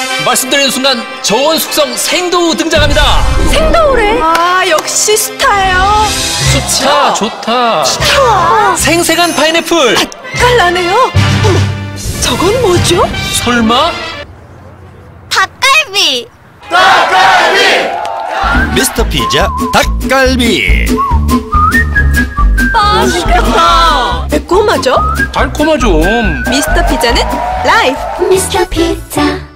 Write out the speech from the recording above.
말씀드리는 순간 저온 숙성 생도우 등장합니다. 생도우래. 아, 역시 스타예요. 수차 좋다. 생생한 파인애플. 깔라네요. 어머, 저건 뭐죠? 설마? 닭갈비. 미스터 피자 닭갈비. 맛있겠다. 매콤하죠? 달콤하죠. 미스터 피자는 라이프. 미스터 피자.